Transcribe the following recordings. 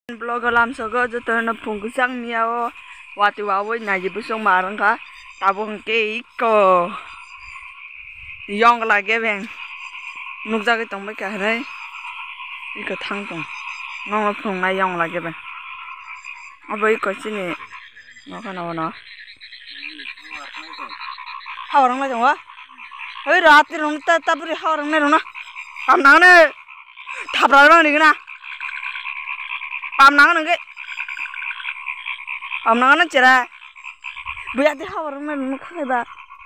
Blog làm sao cơ cho tôi nó phun cái xăng miao và tôi vào với này gì bữa xong mà răng cả tao buông cái cờ yong lại cái bên núp ra cái tông mấy cái đấy cái thang tông nó phun này yong lại cái bên ở với cái gì này nó cái nào nó hao răng này chẳng quá ơi ra thì nó ta bự hao răng này nó làm nắng này tháp ra nó đi cái nào làm nắng này cái làm nắng nó chết ra bây giờ thì hao răng này nó khai ba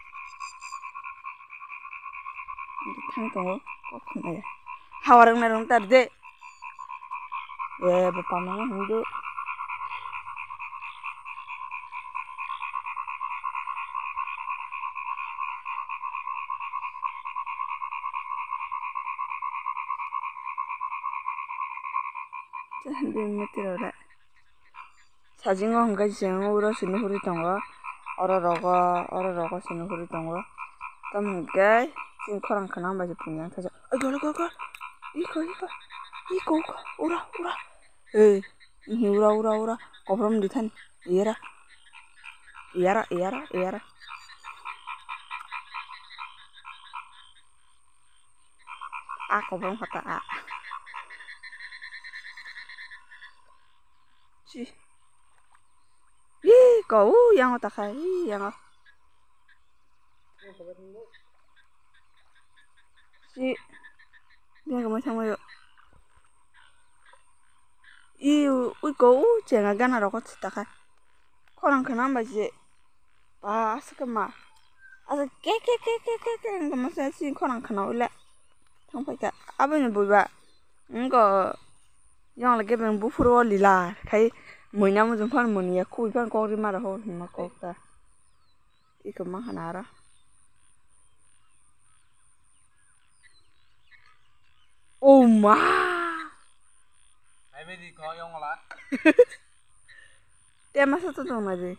thang tông có không này hao răng này nó ta để bapak nó không được 몇 사진과 한 가지 제목으로 쓰는 소리 동거 얼어러가 쓰는 소리 동거 땀게 싱커랑 그냥 맞이 분양 타자 이거 오라 에이 오라 거부럼 리탄 이해라 아 거부럼 갔다 아 지 cậu yang ta khai yang si dia kemana sama yuk ui cậu jangan gana rokok ta khai orang kenapa sih pas kemana asa ke kemana sih orang kenapa lah không phải cả apa nih bu ba enggak yang lagi pengen bu furu lila kayak mỗi năm chúng phân một nhà khui phân con đi mà thôi mà có ta ít cái măng hana ra oh ma ai biết đi có用là dia masa tu dong lagi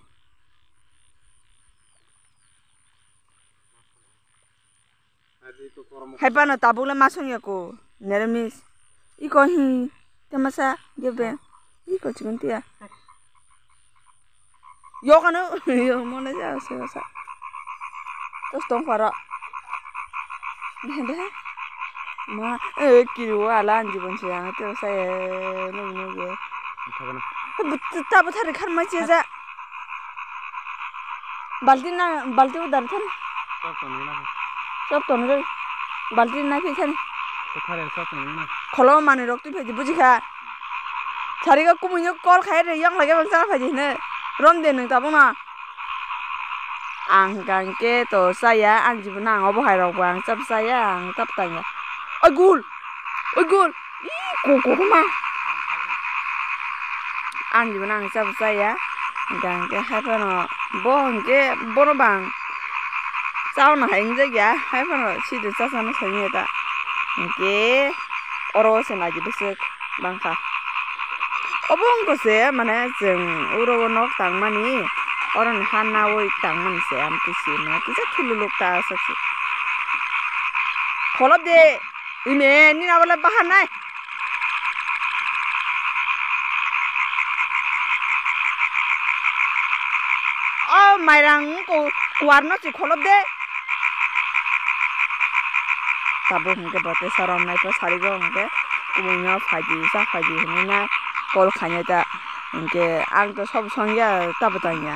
hai pana tabule masuk ya ko neremis iko hi dia masa dia be iko chicken tia yo kan yo mana jauh sih terus dong fara deh ma kiri wala anji bonsi yang terus saya nunggu ya tapi tarik kan masih aja balti udah kan सब nih balti naik kan kalau mana waktu itu buji kah cari ke kumunya kol kayak deh yang lagi bangsa apa nih rom deh neng tabung na angkang ke to saya anji benang obo hai rok bang cap saya ang cap tanya agul ih kok mah anji benang cap saya angkang ke hai pano bong ke bono bang sao na hành gì ya hai pano si de sa sana sanya ta ke oro se na ji besek bangka obong ko se mane jeng uro nok tang mani oran hana woi tang man se am ti si na ti sa thulu lok ta sa si kholab de ime ni na wala bahan nai oh mairang ko kuar no si kholab de tabung ke bote saram nai pa sari go ngke kunya faji ni na kol khanya ta ingke ang to sob songya tabutanya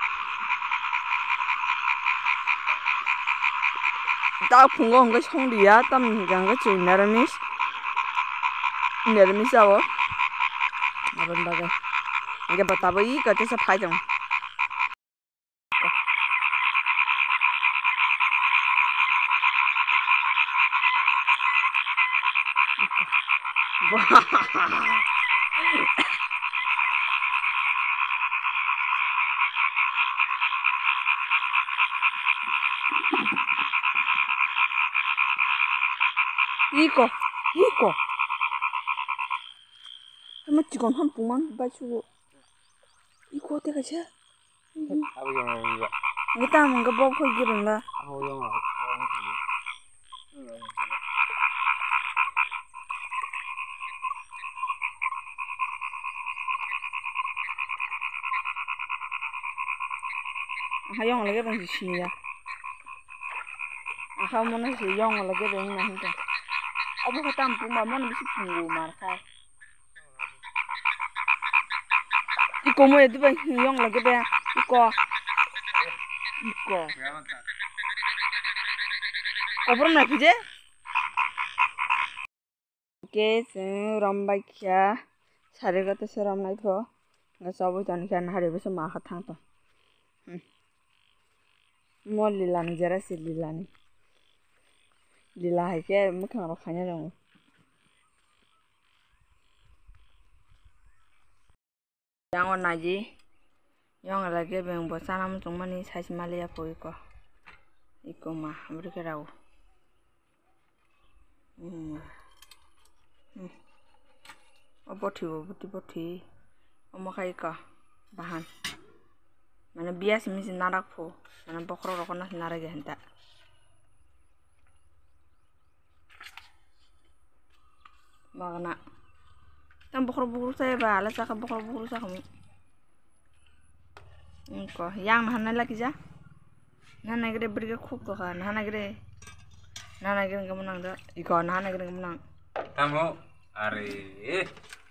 ta phungo ngke songdiya tam gang ke chu neramis awo abon bagai ingke batabo I ka tesa phajong 이거 한번 찍어 한 봉만 봐주고 이거 어디 가지? 이따 뭔가 먹고 이기는가? Aha yang lagi bang sih ya. Aha mana sih yang lagi bang nang itu. Abu kata ampun mana bisa tunggu markai. Iko mo itu bang yang lagi bang iko. Kopro nak je? Oke, rambai kia. Sari kata seram naik ho. Nggak sabu tan kian hari besok mahat tang to. Mau lila nih jara si lila nih. Lila hai kia mungkin rokanya dong. Jangan naji. Yang lagi bang bosan am cuma nih saya malia po iko. Iko mah mereka tahu. Boti. Oma kai ka bahan. Mana bias misi narak po. Mana pokro rokona narak ya henta. Magna. Tam pokro saya ba, ala saka pokro sa kamu. Ko yang mahana lagi ja. Nana gede berge khuk to kan. Nana gede kamu nang da. Iko nana gede kamu nang. Kamu are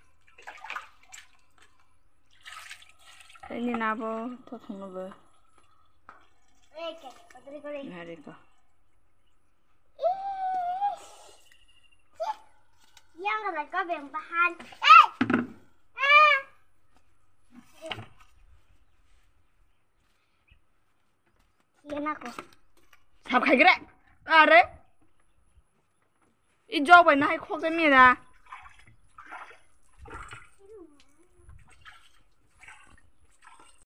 Ini nabo to thunu be. Hari ko. Yang mereka bang bahan. Yan ako. Sab khai gede. Are. I job ba na hai khok de mi da.